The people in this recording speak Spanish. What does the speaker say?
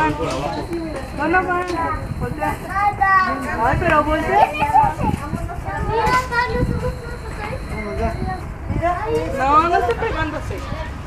van. No, no van. Voltea. Ay, pero voltea. Mira, Carlos, No, no esté pegándose.